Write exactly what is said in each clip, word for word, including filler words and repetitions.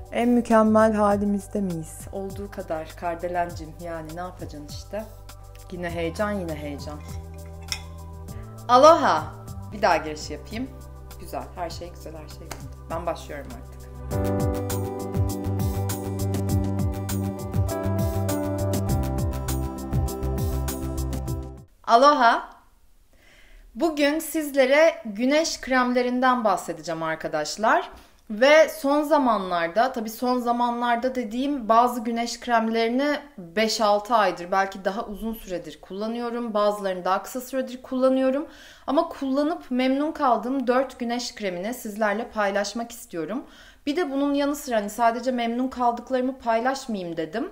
En mükemmel halimizde miyiz? Olduğu kadar Kardelencim, yani ne yapacaksın işte. Yine heyecan, yine heyecan. Aloha! Bir daha giriş yapayım. Güzel, her şey güzel, her şey güzel. Ben başlıyorum artık. Aloha! Bugün sizlere güneş kremlerinden bahsedeceğim arkadaşlar. Ve son zamanlarda, tabii son zamanlarda dediğim bazı güneş kremlerini beş altı aydır, belki daha uzun süredir kullanıyorum. Bazılarını daha kısa süredir kullanıyorum. Ama kullanıp memnun kaldığım dört güneş kremini sizlerle paylaşmak istiyorum. Bir de bunun yanı sıra hani sadece memnun kaldıklarımı paylaşmayayım dedim.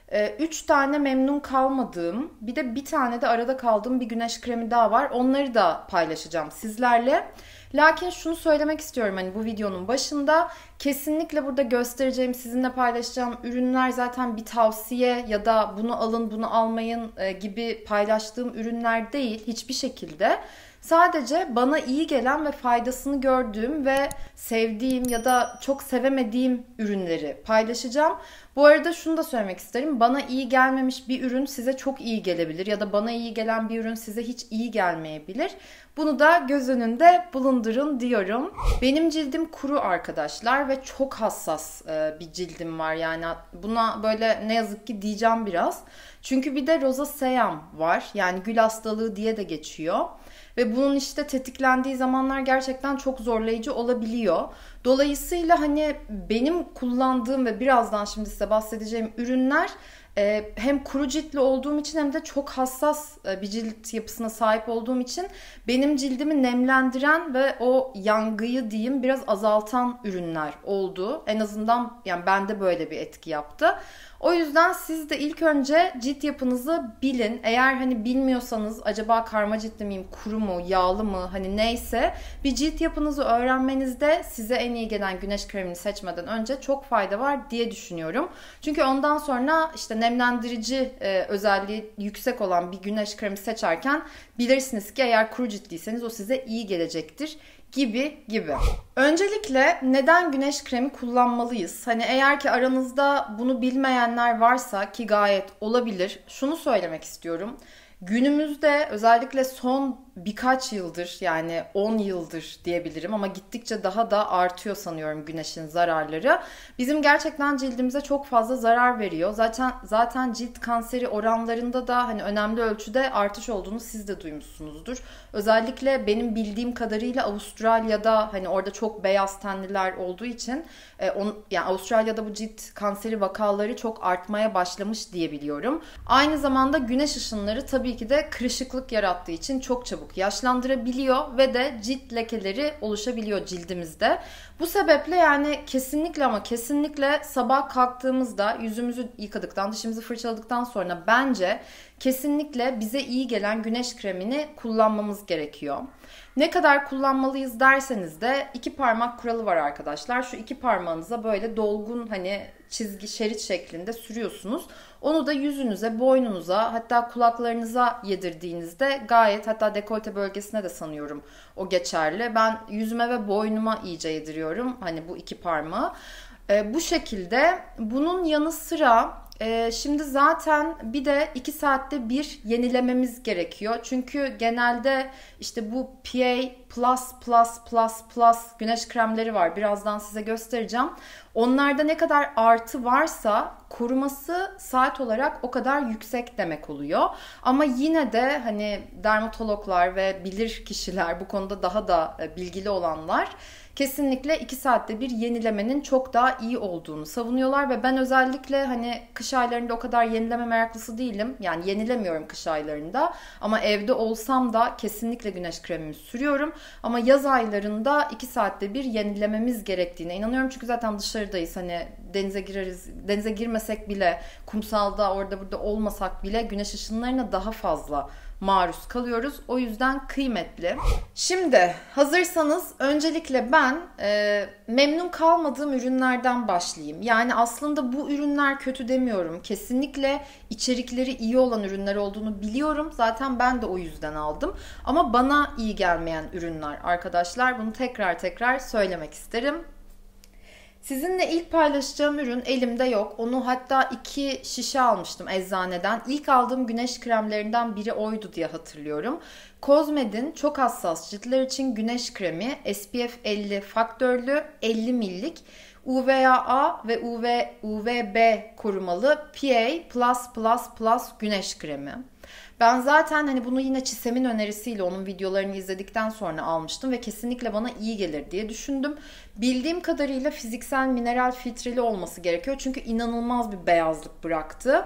üç tane memnun kalmadığım, bir de bir tane de arada kaldığım bir güneş kremi daha var. Onları da paylaşacağım sizlerle. Lakin şunu söylemek istiyorum, hani bu videonun başında kesinlikle burada göstereceğim, sizinle paylaşacağım ürünler zaten bir tavsiye ya da bunu alın bunu almayın gibi paylaştığım ürünler değil hiçbir şekilde. Sadece bana iyi gelen ve faydasını gördüğüm ve sevdiğim ya da çok sevemediğim ürünleri paylaşacağım. Bu arada şunu da söylemek isterim. Bana iyi gelmemiş bir ürün size çok iyi gelebilir ya da bana iyi gelen bir ürün size hiç iyi gelmeyebilir. Bunu da göz önünde bulundurun diyorum. Benim cildim kuru arkadaşlar ve çok hassas bir cildim var. Yani buna böyle ne yazık ki diyeceğim biraz. Çünkü bir de rozasea var. Yani gül hastalığı diye de geçiyor. Ve bunun işte tetiklendiği zamanlar gerçekten çok zorlayıcı olabiliyor. Dolayısıyla hani benim kullandığım ve birazdan şimdi size bahsedeceğim ürünler hem kuru ciltli olduğum için hem de çok hassas bir cilt yapısına sahip olduğum için benim cildimi nemlendiren ve o yangıyı diyeyim biraz azaltan ürünler oldu. En azından yani bende böyle bir etki yaptı. O yüzden siz de ilk önce cilt yapınızı bilin. Eğer hani bilmiyorsanız acaba karma ciltli miyim, kuru mu, yağlı mı, hani neyse bir cilt yapınızı öğrenmenizde size en iyi gelen güneş kremini seçmeden önce çok fayda var diye düşünüyorum. Çünkü ondan sonra işte nemlendirici e, özelliği yüksek olan bir güneş kremi seçerken bilirsiniz ki eğer kuru ciltliyseniz o size iyi gelecektir. Gibi gibi. Öncelikle neden güneş kremi kullanmalıyız? Hani eğer ki aranızda bunu bilmeyenler varsa ki gayet olabilir. Şunu söylemek istiyorum. Günümüzde özellikle son birkaç yıldır yani on yıldır diyebilirim ama gittikçe daha da artıyor sanıyorum güneşin zararları. Bizim gerçekten cildimize çok fazla zarar veriyor. Zaten zaten cilt kanseri oranlarında da hani önemli ölçüde artış olduğunu siz de duymuşsunuzdur. Özellikle benim bildiğim kadarıyla Avustralya'da hani orada çok beyaz tenliler olduğu için e, on, yani Avustralya'da bu cilt kanseri vakaları çok artmaya başlamış diye biliyorum. Aynı zamanda güneş ışınları tabii ki de kırışıklık yarattığı için çok çabuk yaşlandırabiliyor ve de cilt lekeleri oluşabiliyor cildimizde. Bu sebeple yani kesinlikle ama kesinlikle sabah kalktığımızda yüzümüzü yıkadıktan, dişimizi fırçaladıktan sonra bence kesinlikle bize iyi gelen güneş kremini kullanmamız gerekiyor. Ne kadar kullanmalıyız derseniz de iki parmak kuralı var arkadaşlar. Şu iki parmağınıza böyle dolgun hani çizgi şerit şeklinde sürüyorsunuz. Onu da yüzünüze, boynunuza hatta kulaklarınıza yedirdiğinizde gayet hatta dekolte bölgesine de sanıyorum o geçerli. Ben yüzüme ve boynuma iyice yediriyorum hani bu iki parmağı. Ee, bu şekilde bunun yanı sıra Ee, şimdi zaten bir de iki saatte bir yenilememiz gerekiyor. Çünkü genelde işte bu P A plus plus plus plus güneş kremleri var. Birazdan size göstereceğim. Onlarda ne kadar artı varsa koruması saat olarak o kadar yüksek demek oluyor. Ama yine de hani dermatologlar ve bilir kişiler bu konuda daha da bilgili olanlar kesinlikle iki saatte bir yenilemenin çok daha iyi olduğunu savunuyorlar ve ben özellikle hani kış aylarında o kadar yenileme meraklısı değilim. Yani yenilemiyorum kış aylarında ama evde olsam da kesinlikle güneş kremimi sürüyorum. Ama yaz aylarında iki saatte bir yenilememiz gerektiğine inanıyorum. Çünkü zaten dışarıdayız hani denize gireriz, denize girmesek bile kumsalda orada burada olmasak bile güneş ışınlarına daha fazla maruz kalıyoruz. O yüzden kıymetli. Şimdi hazırsanız öncelikle ben e, memnun kalmadığım ürünlerden başlayayım. Yani aslında bu ürünler kötü demiyorum. Kesinlikle içerikleri iyi olan ürünler olduğunu biliyorum. Zaten ben de o yüzden aldım. Ama bana iyi gelmeyen ürünler arkadaşlar. Bunu tekrar tekrar söylemek isterim. Sizinle ilk paylaşacağım ürün elimde yok. Onu hatta iki şişe almıştım eczaneden. İlk aldığım güneş kremlerinden biri oydu diye hatırlıyorum. Cosmed'in çok hassas ciltler için güneş kremi S P F elli faktörlü elli mililitre U V A A ve U V, U V B korumalı P A plus plus plus güneş kremi. Ben zaten hani bunu yine Çisem'in önerisiyle onun videolarını izledikten sonra almıştım ve kesinlikle bana iyi gelir diye düşündüm. Bildiğim kadarıyla fiziksel mineral filtreli olması gerekiyor çünkü inanılmaz bir beyazlık bıraktı.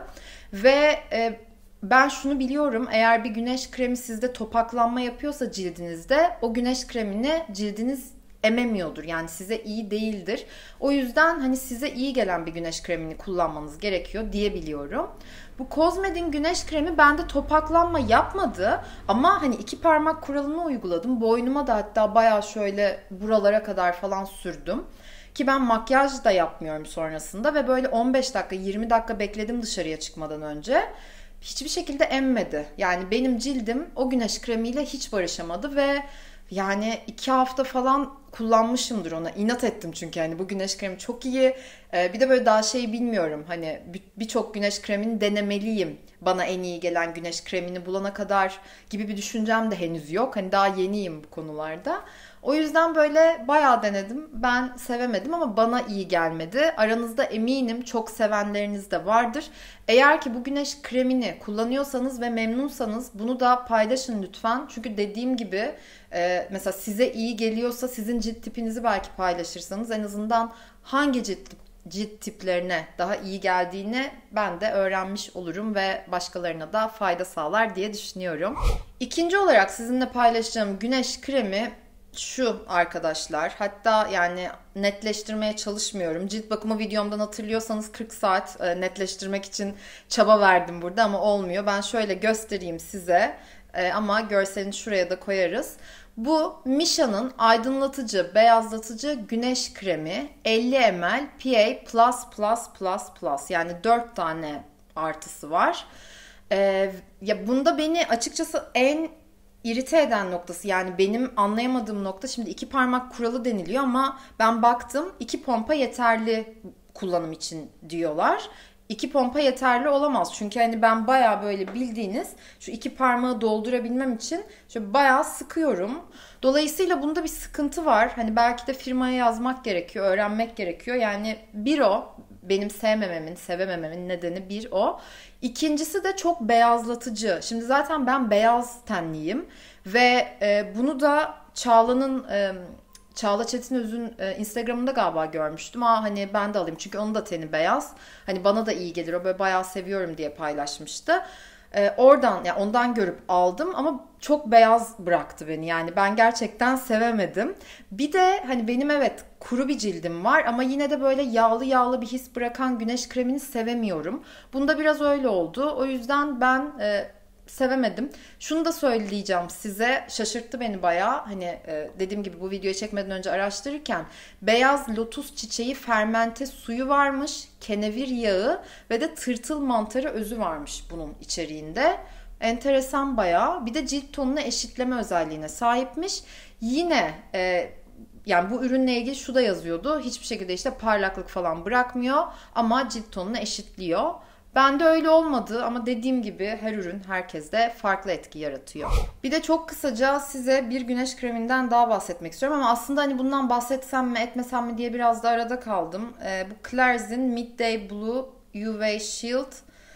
Ve e, ben şunu biliyorum, eğer bir güneş kremi sizde topaklanma yapıyorsa cildinizde, o güneş kremini cildiniz ememiyordur. Yani size iyi değildir. O yüzden hani size iyi gelen bir güneş kremini kullanmanız gerekiyor diye biliyorum. Bu Cosmed'in güneş kremi bende topaklanma yapmadı ama hani iki parmak kuralını uyguladım. Boynuma da hatta bayağı şöyle buralara kadar falan sürdüm. Ki ben makyaj da yapmıyorum sonrasında ve böyle on beş dakika yirmi dakika bekledim dışarıya çıkmadan önce. Hiçbir şekilde emmedi. Yani benim cildim o güneş kremiyle hiç barışamadı ve yani iki hafta falan kullanmışımdır ona. İnat ettim çünkü hani bu güneş kremi çok iyi. Ee, bir de böyle daha şey bilmiyorum. Hani birçok güneş kremini denemeliyim. Bana en iyi gelen güneş kremini bulana kadar gibi bir düşüncem de henüz yok. Hani daha yeniyim bu konularda. O yüzden böyle bayağı denedim. Ben sevemedim ama bana iyi gelmedi. Aranızda eminim çok sevenleriniz de vardır. Eğer ki bu güneş kremini kullanıyorsanız ve memnunsanız bunu da paylaşın lütfen. Çünkü dediğim gibi e, mesela size iyi geliyorsa sizin cilt tipinizi belki paylaşırsanız en azından hangi cilt cilt tiplerine daha iyi geldiğini ben de öğrenmiş olurum ve başkalarına da fayda sağlar diye düşünüyorum. İkinci olarak sizinle paylaşacağım güneş kremi şu arkadaşlar. Hatta yani netleştirmeye çalışmıyorum. Cilt bakımı videomdan hatırlıyorsanız kırk saat netleştirmek için çaba verdim burada ama olmuyor. Ben şöyle göstereyim size ama görselini şuraya da koyarız. Bu Misha'nın aydınlatıcı, beyazlatıcı güneş kremi elli mililitre P A plus plus plus plus, yani dört tane artısı var. Ee, ya bunda beni açıkçası en irite eden noktası, yani benim anlayamadığım nokta, şimdi iki parmak kuralı deniliyor ama ben baktım iki pompa yeterli kullanım için diyorlar. İki pompa yeterli olamaz. Çünkü hani ben bayağı böyle bildiğiniz şu iki parmağı doldurabilmem için şöyle bayağı sıkıyorum. Dolayısıyla bunda bir sıkıntı var. Hani belki de firmaya yazmak gerekiyor, öğrenmek gerekiyor. Yani bir o, benim sevmememin, sevemememin nedeni bir o. İkincisi de çok beyazlatıcı. Şimdi zaten ben beyaz tenliyim ve e, bunu da Çağla'nın... E, Çağla Çetinöz'ün Instagram'ında galiba görmüştüm. Aa, hani ben de alayım çünkü onun da teni beyaz. Hani bana da iyi gelir, o böyle bayağı seviyorum diye paylaşmıştı. Ee, oradan, yani ondan görüp aldım ama çok beyaz bıraktı beni. Yani ben gerçekten sevemedim. Bir de hani benim evet kuru bir cildim var ama yine de böyle yağlı yağlı bir his bırakan güneş kremini sevemiyorum. Bunda biraz öyle oldu. O yüzden ben... E, sevemedim. Şunu da söyleyeceğim size, şaşırttı beni bayağı. Hani e, dediğim gibi bu videoyu çekmeden önce araştırırken beyaz lotus çiçeği fermente suyu varmış, kenevir yağı ve de tırtıl mantarı özü varmış bunun içeriğinde. Enteresan bayağı. Bir de cilt tonunu eşitleme özelliğine sahipmiş. Yine e, yani bu ürünle ilgili şu da yazıyordu. Hiçbir şekilde işte parlaklık falan bırakmıyor ama cilt tonunu eşitliyor. Bende öyle olmadı ama dediğim gibi her ürün herkeste farklı etki yaratıyor. Bir de çok kısaca size bir güneş kreminden daha bahsetmek istiyorum ama aslında hani bundan bahsetsem mi etmesem mi diye biraz da arada kaldım. Ee, bu Claire's'in Midday Blue U V Shield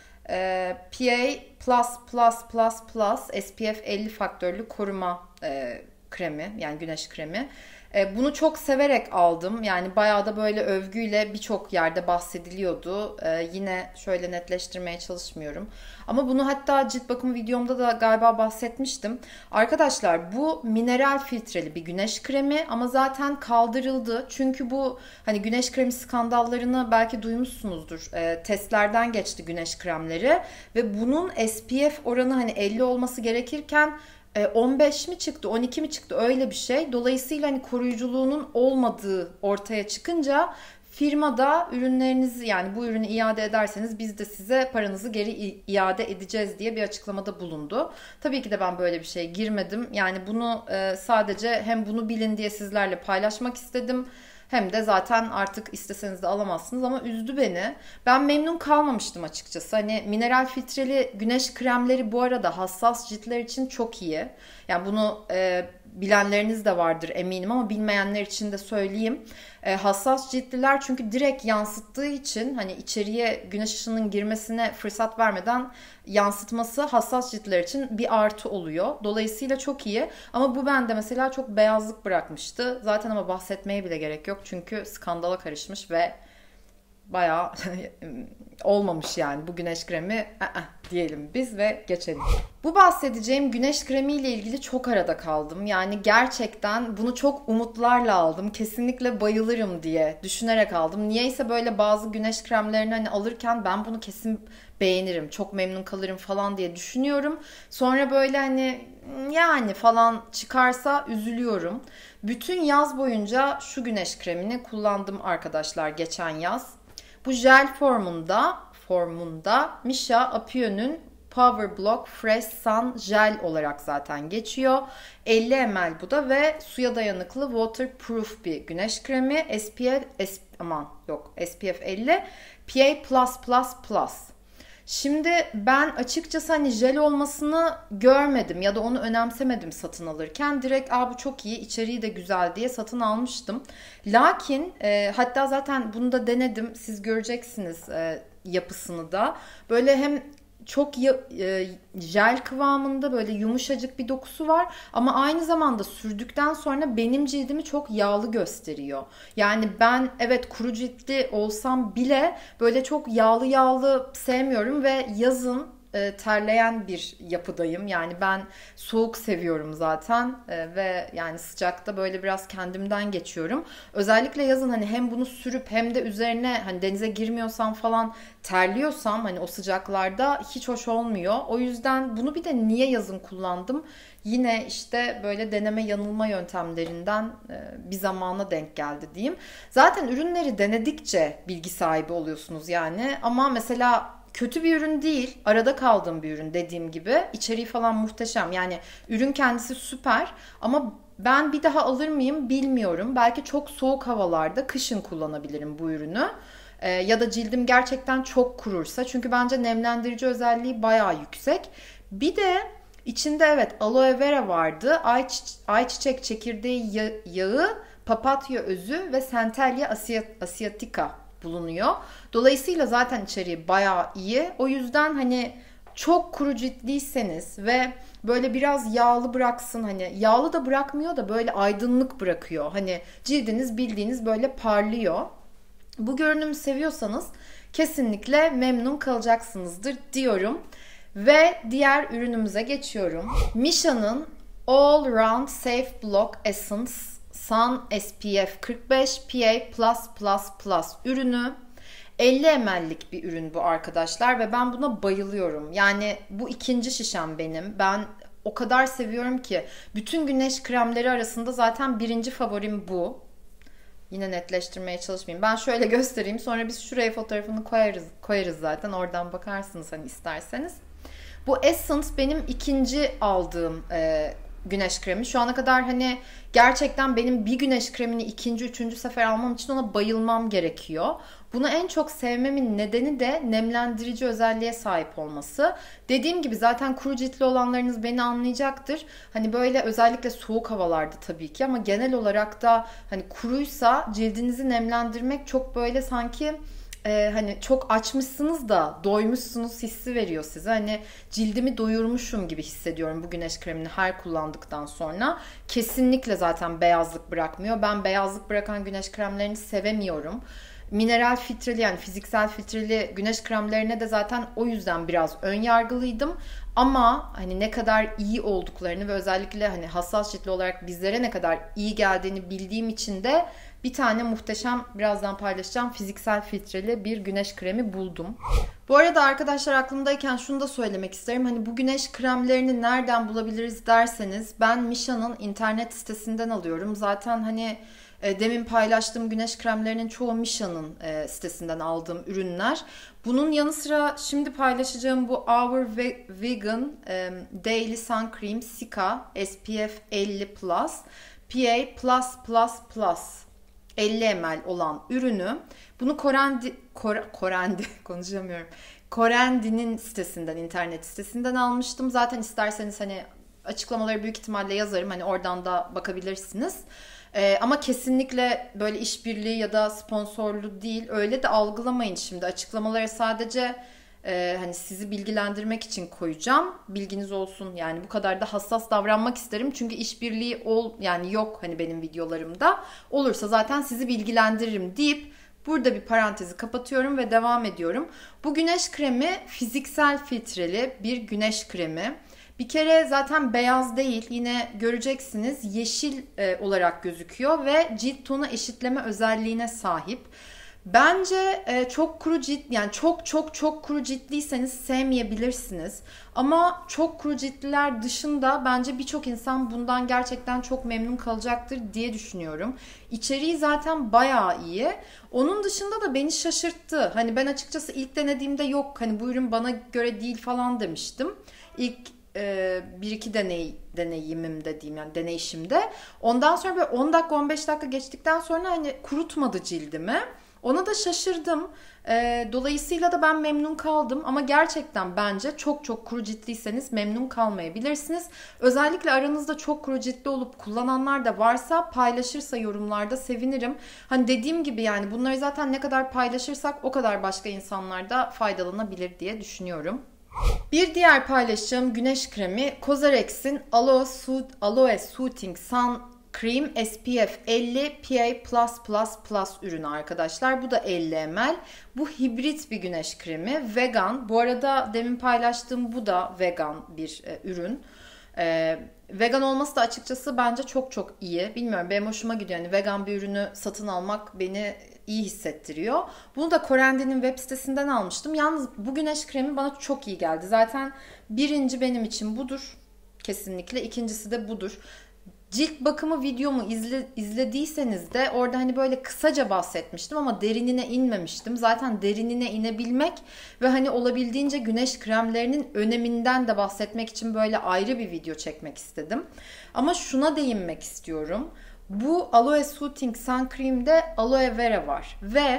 e, P A plus plus plus plus S P F elli faktörlü koruma e, kremi, yani güneş kremi. Bunu çok severek aldım. Yani bayağı da böyle övgüyle birçok yerde bahsediliyordu. Ee, yine şöyle netleştirmeye çalışmıyorum. Ama bunu hatta cilt bakımı videomda da galiba bahsetmiştim. Arkadaşlar bu mineral filtreli bir güneş kremi ama zaten kaldırıldı. Çünkü bu hani güneş kremi skandallarını belki duymuşsunuzdur. Ee, testlerden geçti güneş kremleri ve bunun S P F oranı hani elli olması gerekirken on beş mi çıktı, on iki mi çıktı, öyle bir şey. Dolayısıyla hani koruyuculuğunun olmadığı ortaya çıkınca firmada ürünlerinizi, yani bu ürünü iade ederseniz biz de size paranızı geri iade edeceğiz diye bir açıklamada bulundu. Tabii ki de ben böyle bir şeye girmedim. Yani bunu sadece hem bunu bilin diye sizlerle paylaşmak istedim. Hem de zaten artık isteseniz de alamazsınız ama üzdü beni. Ben memnun kalmamıştım açıkçası. Hani mineral filtreli güneş kremleri bu arada hassas ciltler için çok iyi. Yani bunu e, bilenleriniz de vardır eminim ama bilmeyenler için de söyleyeyim. E, hassas ciltliler çünkü direkt yansıttığı için hani içeriye güneş ışığının girmesine fırsat vermeden yansıtması hassas ciltler için bir artı oluyor. Dolayısıyla çok iyi ama bu bende mesela çok beyazlık bırakmıştı. Zaten ama bahsetmeye bile gerek yok çünkü skandala karışmış ve bayağı olmamış yani bu güneş kremi ı-ı diyelim biz ve geçelim. Bu bahsedeceğim güneş kremi ile ilgili çok arada kaldım. Yani gerçekten bunu çok umutlarla aldım. Kesinlikle bayılırım diye düşünerek aldım. Niyeyse böyle bazı güneş kremlerini hani alırken ben bunu kesin beğenirim, çok memnun kalırım falan diye düşünüyorum. Sonra böyle hani yani falan çıkarsa üzülüyorum. Bütün yaz boyunca şu güneş kremini kullandım arkadaşlar geçen yaz. Bu jel formunda, formunda Missha Apio'nun Power Block Fresh Sun Gel olarak zaten geçiyor. elli mililitre bu da ve suya dayanıklı waterproof bir güneş kremi. S P F, S, aman yok S P F elli, P A plus plus plus. Şimdi ben açıkçası hani jel olmasını görmedim ya da onu önemsemedim satın alırken. Direkt aa bu çok iyi, içeriği de güzel diye satın almıştım. Lakin e, hatta zaten bunu da denedim. Siz göreceksiniz e, yapısını da. Böyle hem çok ya, e, jel kıvamında böyle yumuşacık bir dokusu var ama aynı zamanda sürdükten sonra benim cildimi çok yağlı gösteriyor. Yani ben evet kuru ciltli olsam bile böyle çok yağlı yağlı sevmiyorum ve yazın e, terleyen bir yapıdayım. Yani ben soğuk seviyorum zaten e, ve yani sıcakta böyle biraz kendimden geçiyorum. Özellikle yazın hani hem bunu sürüp hem de üzerine hani denize girmiyorsam falan terliyorsam hani o sıcaklarda hiç hoş olmuyor. O yüzden bunu bir de niye yazın kullandım? Yine işte böyle deneme yanılma yöntemlerinden bir zamana denk geldi diyeyim. Zaten ürünleri denedikçe bilgi sahibi oluyorsunuz yani. Ama mesela kötü bir ürün değil, arada kaldığım bir ürün dediğim gibi. İçeriği falan muhteşem. Yani ürün kendisi süper ama ben bir daha alır mıyım bilmiyorum. Belki çok soğuk havalarda kışın kullanabilirim bu ürünü. Ee, ya da cildim gerçekten çok kurursa. Çünkü bence nemlendirici özelliği bayağı yüksek. Bir de içinde evet aloe vera vardı. Ayçiçek, ayçiçek çekirdeği yağı, papatya özü ve Centella asiatica bulunuyor. Dolayısıyla zaten içeriği bayağı iyi. O yüzden hani çok kuru ciltliyseniz ve böyle biraz yağlı bıraksın, hani yağlı da bırakmıyor da böyle aydınlık bırakıyor. Hani cildiniz bildiğiniz böyle parlıyor. Bu görünümü seviyorsanız kesinlikle memnun kalacaksınızdır diyorum. Ve diğer ürünümüze geçiyorum. Misha'nın All Round Safe Block Essence Sun S P F kırk beş P A plus plus plus ürünü. elli mililitrelik bir ürün bu arkadaşlar ve ben buna bayılıyorum. Yani bu ikinci şişem benim. Ben o kadar seviyorum ki bütün güneş kremleri arasında zaten birinci favorim bu. Yine netleştirmeye çalışmayayım. Ben şöyle göstereyim. Sonra biz şuraya fotoğrafını koyarız koyarız zaten. Oradan bakarsınız hani isterseniz. Bu Essence benim ikinci aldığım e, güneş kremi. Şu ana kadar hani gerçekten benim bir güneş kremini ikinci, üçüncü sefer almam için ona bayılmam gerekiyor. Bunu en çok sevmemin nedeni de nemlendirici özelliğe sahip olması. Dediğim gibi zaten kuru ciltli olanlarınız beni anlayacaktır. Hani böyle özellikle soğuk havalarda tabii ki ama genel olarak da hani kuruysa cildinizi nemlendirmek çok böyle sanki Ee, hani çok açmışsınız da doymuşsunuz hissi veriyor size. Hani cildimi doyurmuşum gibi hissediyorum bu güneş kremini her kullandıktan sonra. Kesinlikle zaten beyazlık bırakmıyor. Ben beyazlık bırakan güneş kremlerini sevemiyorum. Mineral filtreli yani fiziksel filtreli güneş kremlerine de zaten o yüzden biraz ön yargılıydım. Ama hani ne kadar iyi olduklarını ve özellikle hani hassas ciltli olarak bizlere ne kadar iyi geldiğini bildiğim için de bir tane muhteşem, birazdan paylaşacağım, fiziksel filtreli bir güneş kremi buldum. Bu arada arkadaşlar aklımdayken şunu da söylemek isterim. Hani bu güneş kremlerini nereden bulabiliriz derseniz ben Misha'nın internet sitesinden alıyorum. Zaten hani e, demin paylaştığım güneş kremlerinin çoğu Misha'nın e, sitesinden aldığım ürünler. Bunun yanı sıra şimdi paylaşacağım bu Our Vegan e, Daily Sun Cream Sika S P F elli plus P A plus plus plus elli mililitre olan ürünü, bunu Korendi, Kor, Korendi konuşamıyorum. Korendi'nin sitesinden, internet sitesinden almıştım. Zaten isterseniz hani açıklamaları büyük ihtimalle yazarım. Hani oradan da bakabilirsiniz. Ee, ama kesinlikle böyle işbirliği ya da sponsorlu değil. Öyle de algılamayın şimdi. Açıklamaları sadece e, hani sizi bilgilendirmek için koyacağım. Bilginiz olsun. Yani bu kadar da hassas davranmak isterim. Çünkü işbirliği ol yani yok hani benim videolarımda. Olursa zaten sizi bilgilendiririm deyip burada bir parantezi kapatıyorum ve devam ediyorum. Bu güneş kremi fiziksel filtreli bir güneş kremi. Bir kere zaten beyaz değil, yine göreceksiniz yeşil e, olarak gözüküyor ve cilt tonu eşitleme özelliğine sahip. Bence e, çok kuru cilt, yani çok çok çok kuru ciltliyseniz sevmeyebilirsiniz. Ama çok kuru ciltliler dışında bence birçok insan bundan gerçekten çok memnun kalacaktır diye düşünüyorum. İçeriği zaten bayağı iyi. Onun dışında da beni şaşırttı. Hani ben açıkçası ilk denediğimde yok hani bu ürün bana göre değil falan demiştim. İlk e, bir iki deney deneyimim dediğim yani deneyişimde. Ondan sonra böyle on dakika on beş dakika geçtikten sonra hani kurutmadı cildimi. Ona da şaşırdım. E, dolayısıyla da ben memnun kaldım. Ama gerçekten bence çok çok kuru ciltliyseniz memnun kalmayabilirsiniz. Özellikle aranızda çok kuru ciltli olup kullananlar da varsa paylaşırsa yorumlarda sevinirim. Hani dediğim gibi yani bunları zaten ne kadar paylaşırsak o kadar başka insanlar da faydalanabilir diye düşünüyorum. Bir diğer paylaşacağım güneş kremi Cosrx'in Aloe, Sooth, Aloe Soothing Sun Cream S P F elli P A plus plus plus ürünü arkadaşlar. Bu da elli mililitre. Bu hibrit bir güneş kremi. Vegan. Bu arada demin paylaştığım bu da vegan bir e, ürün. E, vegan olması da açıkçası bence çok çok iyi. Bilmiyorum, benim hoşuma gidiyor. Yani vegan bir ürünü satın almak beni iyi hissettiriyor. Bunu da Korendi'nin web sitesinden almıştım. Yalnız bu güneş kremi bana çok iyi geldi. Zaten birinci benim için budur. Kesinlikle. İkincisi de budur. Cilt bakımı videomu izle, izlediyseniz de orada hani böyle kısaca bahsetmiştim ama derinine inmemiştim. Zaten derinine inebilmek ve hani olabildiğince güneş kremlerinin öneminden de bahsetmek için böyle ayrı bir video çekmek istedim. Ama şuna değinmek istiyorum. Bu Aloe Soothing Sun Cream'de aloe vera var ve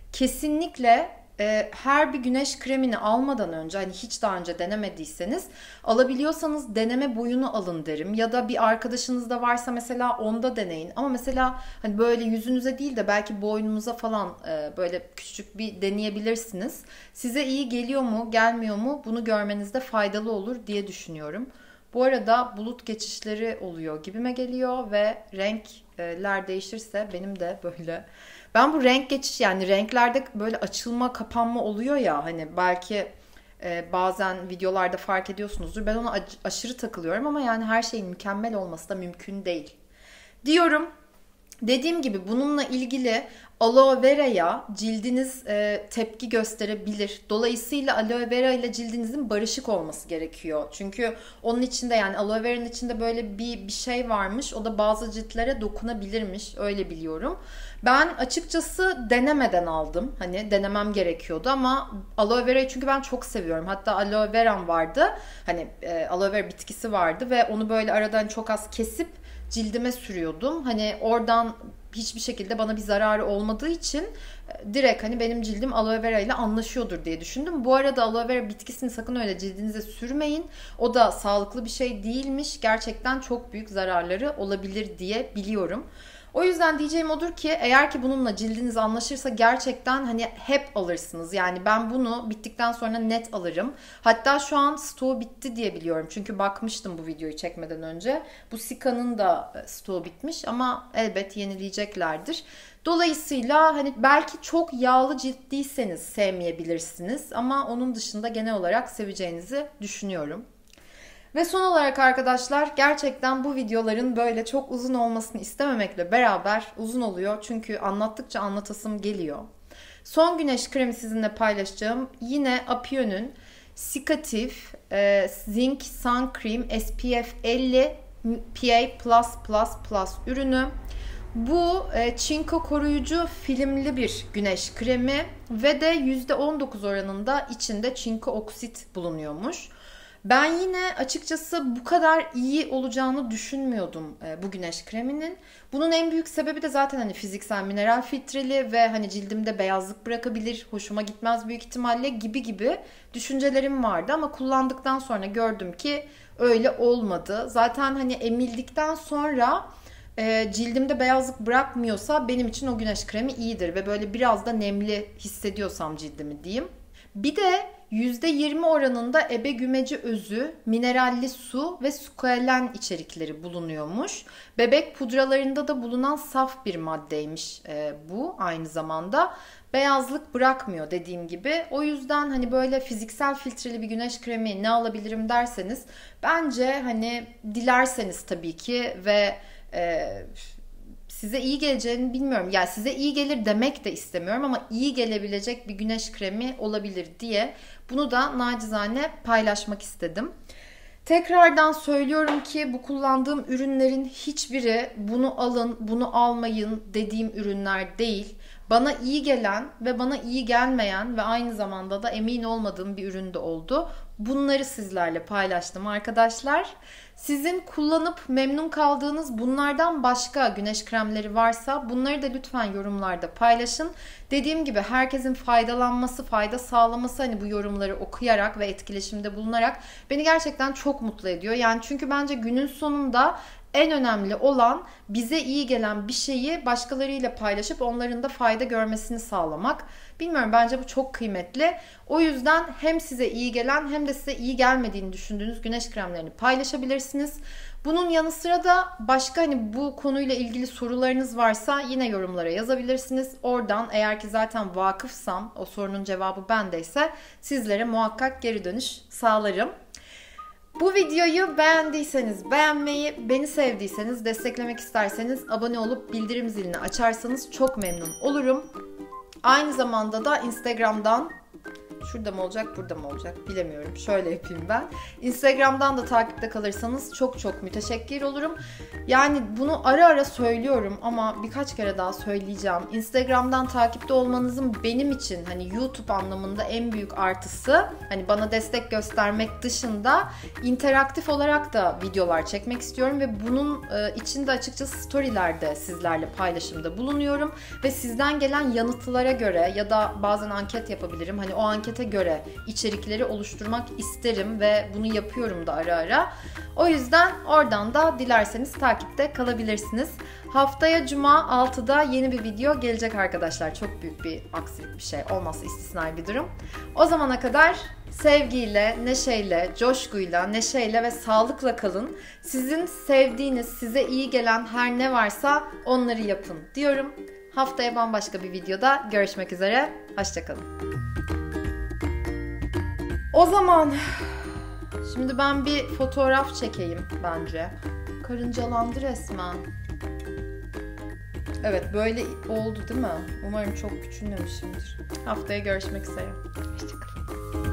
kesinlikle e, her bir güneş kremini almadan önce, hani hiç daha önce denemediyseniz, alabiliyorsanız deneme boyunu alın derim. Ya da bir arkadaşınız da varsa mesela onda deneyin. Ama mesela hani böyle yüzünüze değil de belki boynunuza falan e, böyle küçük bir deneyebilirsiniz. Size iyi geliyor mu, gelmiyor mu, bunu görmenizde faydalı olur diye düşünüyorum. Bu arada bulut geçişleri oluyor gibime geliyor ve renkler değişirse benim de böyle... Ben bu renk geçiş, yani renklerde böyle açılma kapanma oluyor ya, hani belki e, bazen videolarda fark ediyorsunuzdur. Ben ona aşırı takılıyorum ama yani her şeyin mükemmel olması da mümkün değil diyorum. Dediğim gibi bununla ilgili aloe vera'ya cildiniz e, tepki gösterebilir. Dolayısıyla aloe vera ile cildinizin barışık olması gerekiyor. Çünkü onun içinde, yani aloe vera'nın içinde böyle bir, bir şey varmış. O da bazı ciltlere dokunabilirmiş. Öyle biliyorum. Ben açıkçası denemeden aldım. Hani denemem gerekiyordu ama aloe vera'yı çünkü ben çok seviyorum. Hatta aloe vera'm vardı. Hani e, aloe vera bitkisi vardı ve onu böyle aradan çok az kesip cildime sürüyordum. Hani oradan hiçbir şekilde bana bir zararı olmadığı için direkt hani benim cildim aloe vera ile anlaşıyordur diye düşündüm. Bu arada aloe vera bitkisini sakın öyle cildinize sürmeyin. O da sağlıklı bir şey değilmiş. Gerçekten çok büyük zararları olabilir diye biliyorum. O yüzden diyeceğim odur ki, eğer ki bununla cildiniz anlaşırsa gerçekten hani hep alırsınız. Yani ben bunu bittikten sonra net alırım. Hatta şu an stoğu bitti diye biliyorum. Çünkü bakmıştım bu videoyu çekmeden önce. Bu Sika'nın da stoğu bitmiş ama elbet yenileyeceklerdir. Dolayısıyla hani belki çok yağlı ciltliyseniz sevmeyebilirsiniz ama onun dışında genel olarak seveceğinizi düşünüyorum. Ve son olarak arkadaşlar, gerçekten bu videoların böyle çok uzun olmasını istememekle beraber uzun oluyor. Çünkü anlattıkça anlatasım geliyor. Son güneş kremi sizinle paylaşacağım. Yine Apion'un Cicative e, Zinc Sun Cream S P F elli P A plus plus plus ürünü. Bu e, çinko koruyucu filmli bir güneş kremi ve de yüzde on dokuz oranında içinde çinko oksit bulunuyormuş. Ben yine açıkçası bu kadar iyi olacağını düşünmüyordum bu güneş kreminin. Bunun en büyük sebebi de zaten hani fiziksel mineral filtreli ve hani cildimde beyazlık bırakabilir, hoşuma gitmez büyük ihtimalle gibi gibi düşüncelerim vardı. Ama kullandıktan sonra gördüm ki öyle olmadı. Zaten hani emildikten sonra e, cildimde beyazlık bırakmıyorsa benim için o güneş kremi iyidir. Ve böyle biraz da nemli hissediyorsam cildimi diyeyim. Bir de yüzde yirmi oranında ebe gümeci özü, mineralli su ve squalene içerikleri bulunuyormuş. Bebek pudralarında da bulunan saf bir maddeymiş e, bu aynı zamanda. Beyazlık bırakmıyor dediğim gibi. O yüzden hani böyle fiziksel filtreli bir güneş kremi ne alabilirim derseniz bence hani dilerseniz tabii ki ve e, size iyi geleceğini bilmiyorum. Yani size iyi gelir demek de istemiyorum ama iyi gelebilecek bir güneş kremi olabilir diye bunu da nacizane paylaşmak istedim. Tekrardan söylüyorum ki bu kullandığım ürünlerin hiçbiri bunu alın, bunu almayın dediğim ürünler değil. Bana iyi gelen ve bana iyi gelmeyen ve aynı zamanda da emin olmadığım bir ürün de oldu. Bunları sizlerle paylaştım arkadaşlar. Sizin kullanıp memnun kaldığınız bunlardan başka güneş kremleri varsa bunları da lütfen yorumlarda paylaşın. Dediğim gibi herkesin faydalanması, fayda sağlaması hani bu yorumları okuyarak ve etkileşimde bulunarak beni gerçekten çok mutlu ediyor. Yani çünkü bence günün sonunda en önemli olan bize iyi gelen bir şeyi başkalarıyla paylaşıp onların da fayda görmesini sağlamak. Bilmiyorum, bence bu çok kıymetli. O yüzden hem size iyi gelen hem de size iyi gelmediğini düşündüğünüz güneş kremlerini paylaşabilirsiniz. Bunun yanı sıra da başka hani bu konuyla ilgili sorularınız varsa yine yorumlara yazabilirsiniz. Oradan eğer ki zaten vakıfsam, o sorunun cevabı bendeyse sizlere muhakkak geri dönüş sağlarım. Bu videoyu beğendiyseniz beğenmeyi, beni sevdiyseniz, desteklemek isterseniz abone olup bildirim zilini açarsanız çok memnun olurum. Aynı zamanda da Instagram'dan, şurada mı olacak, burada mı olacak bilemiyorum. Şöyle yapayım ben. Instagram'dan da takipte kalırsanız çok çok müteşekkir olurum. Yani bunu ara ara söylüyorum ama birkaç kere daha söyleyeceğim. Instagram'dan takipte olmanızın benim için hani YouTube anlamında en büyük artısı, hani bana destek göstermek dışında interaktif olarak da videolar çekmek istiyorum ve bunun için de açıkçası storylerde sizlerle paylaşımda bulunuyorum ve sizden gelen yanıtlara göre ya da bazen anket yapabilirim. Hani o anket göre içerikleri oluşturmak isterim ve bunu yapıyorum da ara ara. O yüzden oradan da dilerseniz takipte kalabilirsiniz. Haftaya Cuma altıda yeni bir video gelecek arkadaşlar. Çok büyük bir aksilik bir şey olmazsa istisnai bir durum. O zamana kadar sevgiyle, neşeyle, coşkuyla, neşeyle ve sağlıkla kalın. Sizin sevdiğiniz, size iyi gelen her ne varsa onları yapın diyorum. Haftaya bambaşka bir videoda görüşmek üzere. Hoşça kalın. O zaman şimdi ben bir fotoğraf çekeyim bence. Karıncalandı resmen. Evet, böyle oldu değil mi? Umarım çok küçülmemişimdir. Haftaya görüşmek üzere. Hoşçakalın.